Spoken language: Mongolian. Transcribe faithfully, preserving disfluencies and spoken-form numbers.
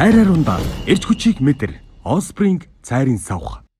Цайраар ундаа эрч хүчийг мэдэр. Ospring Tsairiin Savh.